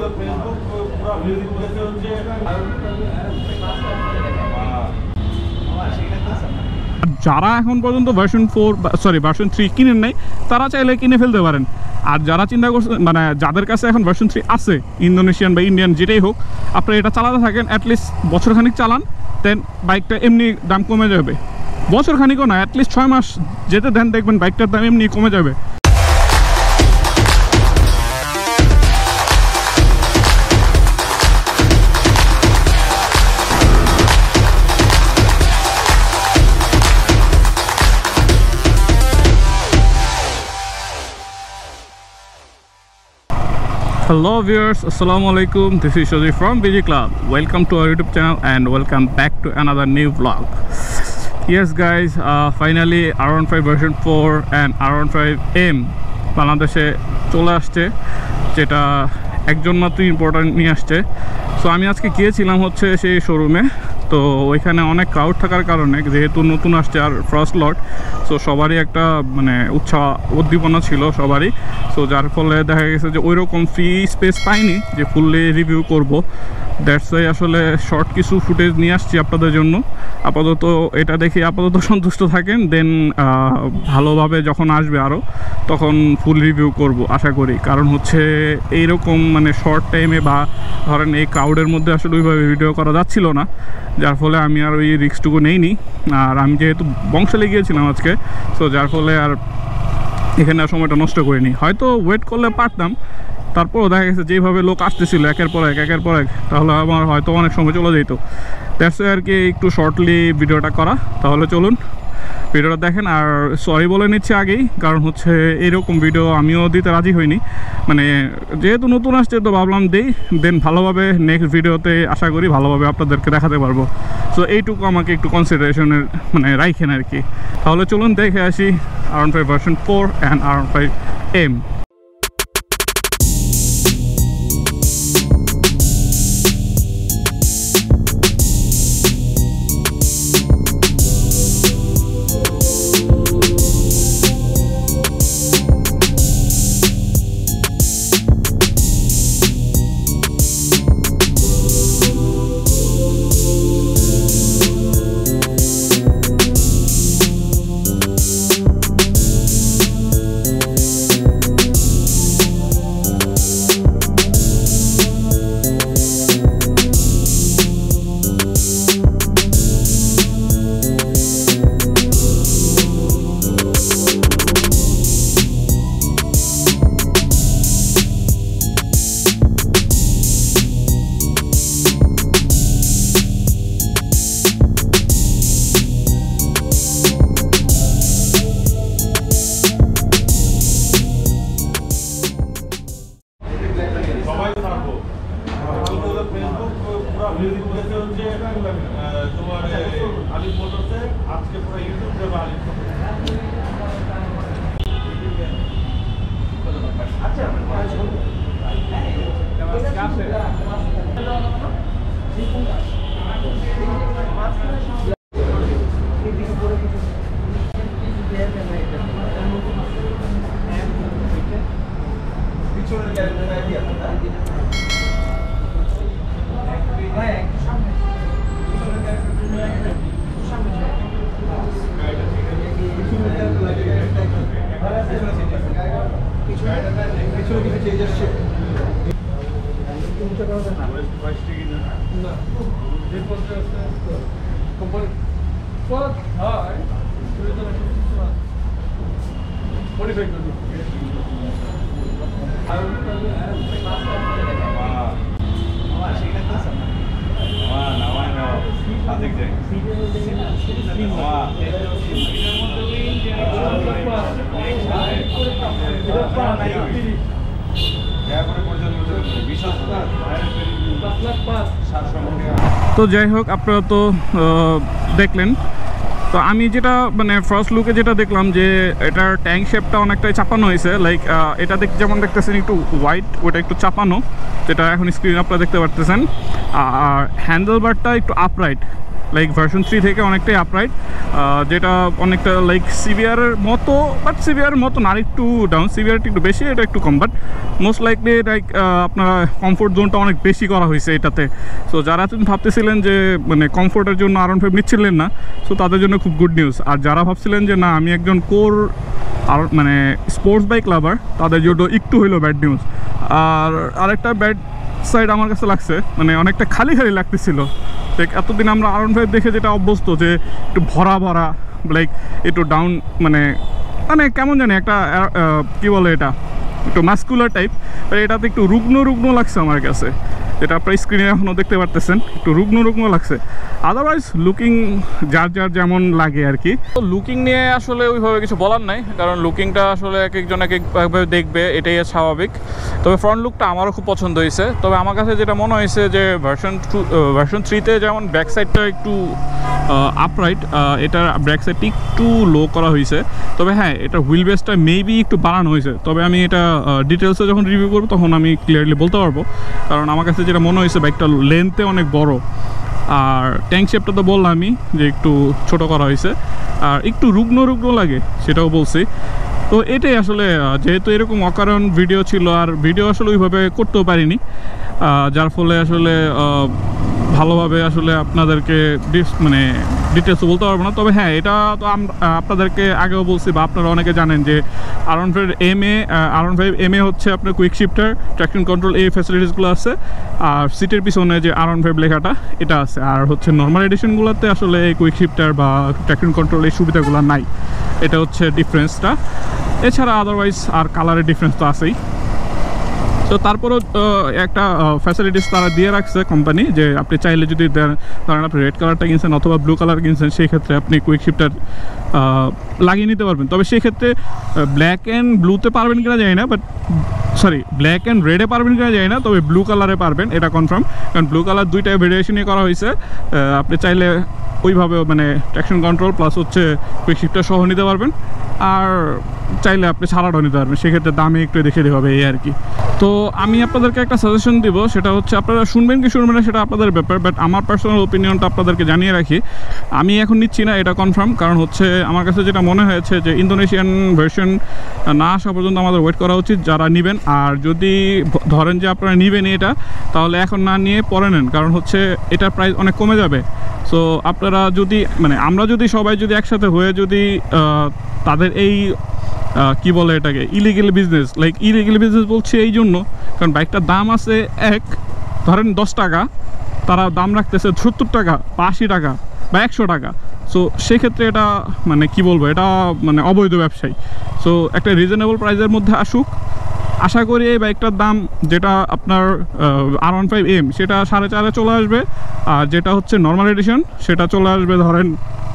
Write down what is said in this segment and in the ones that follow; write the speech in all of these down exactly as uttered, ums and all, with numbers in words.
যারা এখন পর্যন্ত version four sorry version three কিনেন নাই তারা চাইলে কিনে ফেলতে পারেন। আর যারা চিন্তা করছেন মানে যাদের কাছে এখন ভার্সন থ্রি আছে ইন্দোনেশিয়ান বা ইন্ডিয়ান যেটাই হোক, আপনারা এটা চালাতে থাকেন অ্যাটলিস্ট বছরখানিক চালান, দেন বাইকটা এমনি দাম কমে যাবে। বছরখানিকও না, অ্যাটলিস্ট ছয় মাস যেতে দেন, দেখবেন বাইকটার দাম এমনি কমে যাবে। Hello viewers, assalamu alaikum. This is Shoji from B G Club. Welcome to our YouTube channel and welcome back to another new vlog. Yes guys, uh, finally R one five version four and R one five M বাংলাদেশে চলে আসছে, যেটা একজন মাত্র important নিয়ে আসছে। So আমি আজকে গিয়েছিলাম হচ্ছে সেই শোরুমে, তো ওইখানে অনেক ক্রাউড থাকার কারণে যেহেতু নতুন আসছে আর ফার্স্ট লট, সো সবারই একটা মানে উৎসাহ উদ্দীপনা ছিল সবারই। সো যার ফলে দেখা গেছে যে ওইরকম ফ্রি স্পেস পাইনি যে ফুললি রিভিউ করব। দ্যাটস ওয়াই আসলে শর্ট কিছু ফুটেজ নিয়ে আসছি আপনাদের জন্য। আপাতত এটা দেখে আপাতত সন্তুষ্ট থাকেন, দেন ভালোভাবে যখন আসবে আরও তখন ফুল রিভিউ করব আশা করি। কারণ হচ্ছে এইরকম মানে শর্ট টাইমে বা ধরেন এই ক্রাউডের মধ্যে আসলে ওইভাবে ভিডিও করা যাচ্ছিল না, যার ফলে আমি আর ওই রিস্কটুকু নেইনি। আর আমি যেহেতু বংশালে গিয়েছিলাম আজকে, সো যার ফলে আর এখানে আর সময়টা নষ্ট করিনি। হয়তো ওয়েট করলে পারতাম, তারপরও দেখা গেছে যেভাবে লোক আসতেছিল একের পর এক একের পর এক, তাহলে আমার হয়তো অনেক সময় চলে যেত। দ্যাটস আর কি একটু শর্টলি ভিডিওটা করা। তাহলে চলুন ভিডিওটা দেখেন। আর সরি বলে নিচ্ছি আগেই, কারণ হচ্ছে এরকম ভিডিও আমিও দিতে রাজি হইনি, মানে যেহেতু নতুন আসছে তো ভাবলাম দেই, দেন ভালোভাবে নেক্সট ভিডিওতে আশা করি ভালোভাবে আপনাদেরকে দেখাতে পারবো। সো এইটুকু আমাকে একটু কনসিডারেশনের মানে রাখেন আর কি। তাহলে চলুন দেখে আসি R one five version four and R one five M. তোমার আলিফ মোটরসে আজকে পুরো ইউটিউব দেবো আলিফ। আচ্ছা পিছনের ক্যারেক্টার আইডিয়া তো যাই হোক, আপনারা তো দেখলেন। তো আমি যেটা মানে ফার্স্ট লুকে যেটা দেখলাম যে এটার ট্যাঙ্ক শেপটা অনেকটাই চাপানো হয়েছে, লাইক এটা দেখ যেমন দেখতেছেন একটু হোয়াইট, ওটা একটু চাপানো, যেটা এখন স্ক্রিন আপনারা দেখতে পারতেছেন। আর হ্যান্ডেল বারটা একটু আপরাইট, লাইক ভার্সন থ্রি থেকে অনেকটাই আপরাইট, যেটা অনেকটা লাইক সিভিয়ারের মতো, বাট সিভিয়ারের মতো না, একটু ডাউন, সিভিয়ারটি একটু বেশি, এটা একটু কম, বাট মোস্ট লাইকলি লাইক আপনার কমফোর্ট জোনটা অনেক বেশি করা হয়েছে এটাতে। সো যারা তুমি ভাবতেছিলেন যে মানে কমফোর্টের জন্য আর ওয়ান ফাইভ নিচ্ছিলেন না, সো তাদের জন্য খুব গুড নিউজ। আর যারা ভাবছিলেন যে না আমি একজন কোর আর মানে স্পোর্টস বাইক লাভার, তাদের জন্য একটু হইলো ব্যাড নিউজ। আর আরেকটা ব্যাড সাইড আমার কাছে লাগছে, মানে অনেকটা খালি খালি লাগতেছিল। লাইক এতদিন আমরা আর ওয়ান ফাইভ দেখে যেটা অভ্যস্ত যে একটু ভরা ভরা, লাইক একটু ডাউন, মানে মানে কেমন জানি একটা কী বলে এটা, একটু মাস্কুলার টাইপ, এটাতে একটু রুগ্ন রুগ্ন লাগছে আমার কাছে, যেটা আপনার স্ক্রিনে এখনও দেখতে পারতেছেন, একটু রুগ্ন রুগ্ন লাগছে। আদারওয়াইজ লুকিং যার যার যেমন লাগে আর কি। তো লুকিং নিয়ে আসলে ওইভাবে কিছু বলার নাই, কারণ লুকিংটা আসলে এক একজন এক একভাবে দেখবে, এটাই স্বাভাবিক। তবে ফ্রন্ট লুকটা আমারও খুব পছন্দ হয়েছে। তবে আমার কাছে যেটা মনে হয়েছে যে ভার্সন টু ভার্সন থ্রিতে যেমন ব্যাক সাইডটা একটু আপরাইট, এটার ব্যাক সাইডটি একটু লো করা হয়েছে। তবে হ্যাঁ, এটা হুইল বেসটা মেবি একটু বাড়ানো হয়েছে। তবে আমি এটা ডিটেলসে যখন রিভিউ করবো তখন আমি ক্লিয়ারলি বলতে পারবো, কারণ আমার কাছে যেটা মনে হয়েছে বাইকটা লেন্থে অনেক বড়, আর ট্যাঙ্ক শেপটা তো বললামই যে একটু ছোট করা হয়েছে, আর একটু রুগ্ন রুগ্ন লাগে সেটাও বলছি। তো এটাই আসলে, যেহেতু এরকম অকারণ ভিডিও ছিল আর ভিডিও আসলে ওইভাবে করতেও পারিনি, যার ফলে আসলে ভালোভাবে আসলে আপনাদেরকে মানে ডিটেলসও বলতে পারবো না। তবে হ্যাঁ, এটা তো আপনাদেরকে আগেও বলছি বা আপনারা অনেকে জানেন যে R one five M A R one five M A হচ্ছে আপনার কুইক শিফটার, ট্র্যাকশন কন্ট্রোল, এই ফ্যাসিলিটিসগুলো আছে। আর সিটের পিছনে যে আর ওয়ান ফাইভ লেখাটা এটা আছে। আর হচ্ছে নর্মাল এডিশনগুলোতে আসলে এই কুইক শিফটার বা ট্র্যাকশন কন্ট্রোল এই সুবিধাগুলো নাই, এটা হচ্ছে ডিফারেন্সটা। এছাড়া আদারওয়াইজ আর কালারের ডিফারেন্স তো আছেই। তো তারপরও একটা ফ্যাসিলিটিস তারা দিয়ে রাখছে কোম্পানি, যে আপনি চাইলে যদি ধরেন আপনি রেড কালারটা কিনছেন অথবা ব্লু কালার কিনছেন, সেই ক্ষেত্রে আপনি কুইক শিফটার লাগিয়ে নিতে পারবেন। তবে সেই ক্ষেত্রে ব্ল্যাক অ্যান্ড ব্লুতে পারবেন কিনা জানি না, বাট সরি ব্ল্যাক অ্যান্ড রেডে পারবেন কিনা জানি না, তবে ব্লু কালারে পারবেন, এটা কনফার্ম। কারণ ব্লু কালার দুইটা ভেরিয়েশনই করা হয়েছে, আপনি চাইলে ওইভাবেও মানে ট্র্যাকশন কন্ট্রোল প্লাস হচ্ছে কুইক শিফটার সহ নিতে পারবেন, আর চাইলে আপনি ছাড়াটাও নিতে পারবেন, সেক্ষেত্রে দামে একটু দেখে দিতে হবে এই আর কি। তো আমি আপনাদেরকে একটা সাজেশন দিব, সেটা হচ্ছে আপনারা শুনবেন কি শুনবেন না সেটা আপনাদের ব্যাপার, বাট আমার পার্সোনাল ওপিনিয়নটা আপনাদেরকে জানিয়ে রাখি। আমি এখন নিচ্ছি না, এটা কনফার্ম, কারণ হচ্ছে আমার কাছে যেটা মনে হয়েছে যে ইন্দোনেশিয়ান ভার্সন না আসা পর্যন্ত আমাদের ওয়েট করা উচিত যারা নেবেন। আর যদি ধরেন যে আপনারা নেবেন এটা, তাহলে এখন না নিয়ে পরে নেন, কারণ হচ্ছে এটার প্রাইস অনেক কমে যাবে। সো আপনারা যদি মানে আমরা যদি সবাই যদি একসাথে হয়ে যদি তাদের এই কি বলে এটাকে illegal business, like illegal business বলছি এই জন্য কারণ বাইকটার দাম আছে এক ধরেন দশ টাকা, তারা দাম রাখতেছে সত্তর টাকা বা আশি টাকা বা একশো টাকা। সো সেক্ষেত্রে এটা মানে কি বলবো, এটা মানে অবৈধ ব্যবসায়ী। সো একটা রিজনেবল প্রাইসের মধ্যে আসুক, আশা করি এই বাইকটার দাম যেটা আপনার আর ওয়ান ফাইভ এম সেটা সাড়ে চারে চলে আসবে, আর যেটা হচ্ছে নর্মাল এডিশন সেটা চলে আসবে ধরেন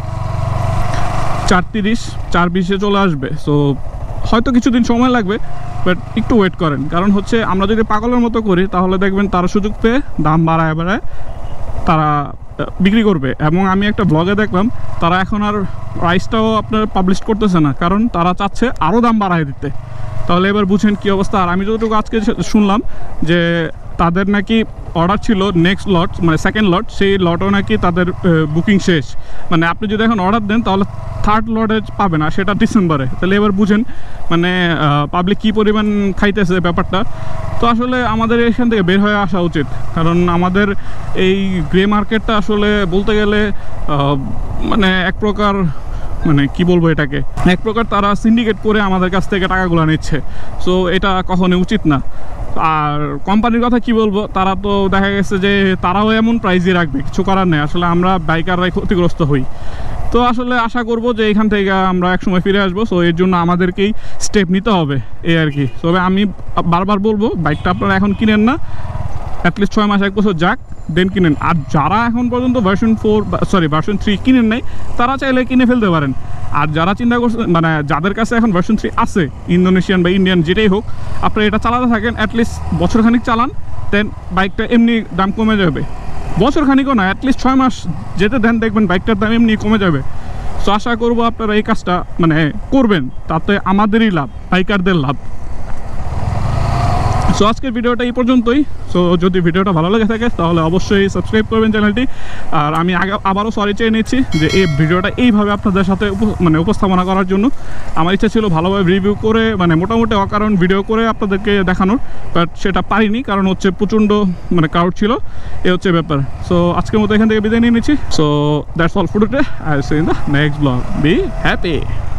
চার তিরিশ চার বিশে চলে আসবে। সো হয়তো কিছুদিন সময় লাগবে, বাট একটু ওয়েট করেন, কারণ হচ্ছে আমরা যদি পাগলের মতো করি তাহলে দেখবেন তারা সুযোগ পেয়ে দাম বাড়ায় বাড়ায় তারা বিক্রি করবে। এবং আমি একটা ব্লগে দেখলাম তারা এখন আর প্রাইসটাও আপনার পাবলিশ করতেছে না, কারণ তারা চাচ্ছে আরও দাম বাড়ায় দিতে। তাহলে এবার বুঝেন কী অবস্থা। আর আমি যতটুকু আজকে শুনলাম যে তাদের নাকি অর্ডার ছিল নেক্সট লট মানে সেকেন্ড লট, সেই লটও নাকি তাদের বুকিং শেষ। মানে আপনি যদি এখন অর্ডার দেন তাহলে থার্ড লটে পাবেন, আর সেটা ডিসেম্বরে। তাহলে এবার বুঝেন মানে পাবলিক কী পরিমাণ খাইতেছে ব্যাপারটা। তো আসলে আমাদের এখান থেকে বের হয়ে আসা উচিত, কারণ আমাদের এই গ্রে মার্কেটটা আসলে বলতে গেলে মানে এক প্রকার মানে কি বলবো এটাকে এক প্রকার তারা সিন্ডিকেট করে আমাদের কাছ থেকে টাকাগুলো নিচ্ছে। সো এটা কখনোই উচিত না। আর কোম্পানির কথা কি বলবো, তারা তো দেখা গেছে যে তারাও এমন প্রাইসই রাখবে, কিছু করার নেই। আসলে আমরা বাইকাররাই ক্ষতিগ্রস্ত হই। তো আসলে আশা করব যে এখান থেকে আমরা একসময় ফিরে আসবো। সো এর জন্য আমাদেরকেই স্টেপ নিতে হবে এই আর কি। তবে আমি বারবার বলবো বাইকটা আপনারা এখন কিনেন না, অ্যাটলিস্ট ছয় মাস এক বছর যাক দেন কিনেন। আর যারা এখন পর্যন্ত version four sorry version three কিনেন নাই তারা চাইলে কিনে ফেলতে পারেন। আর যারা চিন্তা করছেন মানে যাদের কাছে এখন ভার্সন থ্রি আছে ইন্দোনেশিয়ান বা ইন্ডিয়ান যেটাই হোক, আপনারা এটা চালাতে থাকেন, অ্যাটলিস্ট বছরখানিক চালান, দেন বাইকটা এমনি দাম কমে যাবে। বছরখানিকও না, অ্যাটলিস্ট ছয় মাস যেতে দেন, দেখবেন বাইকটার দাম এমনি কমে যাবে। সো আশা করবো আপনারা এই কাজটা মানে করবেন, তাতে আমাদেরই লাভ, বাইকারদের লাভ। সো আজকের ভিডিওটা এই পর্যন্তই। সো যদি ভিডিওটা ভালো লেগে থাকে তাহলে অবশ্যই সাবস্ক্রাইব করবেন চ্যানেলটি। আর আমি আগে আবারও সরি চেয়ে নিচ্ছি যে এই ভিডিওটা এইভাবে আপনাদের সাথে মানে উপস্থাপনা করার জন্য। আমার ইচ্ছা ছিল ভালোভাবে রিভিউ করে মানে মোটামুটি অকারণ ভিডিও করে আপনাদেরকে দেখানোর, বাট সেটা পারিনি কারণ হচ্ছে প্রচণ্ড মানে ক্রাউড ছিল, এ হচ্ছে ব্যাপার। সো আজকের মতো এখান থেকে বিদায় নিয়ে নিচ্ছি। So that's all for today. I will see you in the next blog. Be happy.